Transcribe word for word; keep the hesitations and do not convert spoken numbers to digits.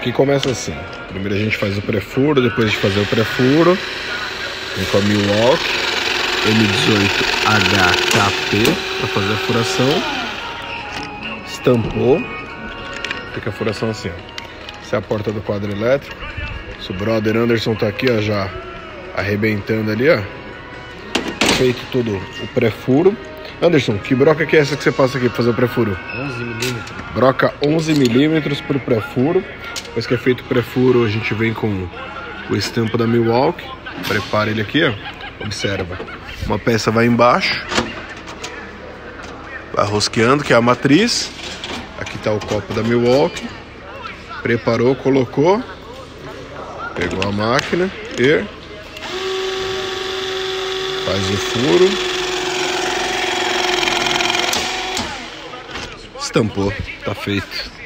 Aqui começa assim. Primeiro a gente faz o pré-furo, depois de fazer o pré-furo, vem com a Milwaukee M dezoito H K P para fazer a furação. Estampou. Fica a furação assim, ó. Essa é a porta do quadro elétrico. O brother Anderson tá aqui, ó, já arrebentando ali, ó. Feito todo o pré-furo. Anderson, que broca que é essa que você passa aqui pra fazer o pré-furo? onze milímetros. Broca onze milímetros pro pré-furo. Depois que é feito o pré-furo, a gente vem com o estampo da Milwaukee. Prepara ele aqui, ó. Observa. Uma peça vai embaixo. Vai rosqueando, que é a matriz. Aqui tá o copo da Milwaukee. Preparou, colocou. Pegou a máquina e faz o furo. Estampou, tá feito.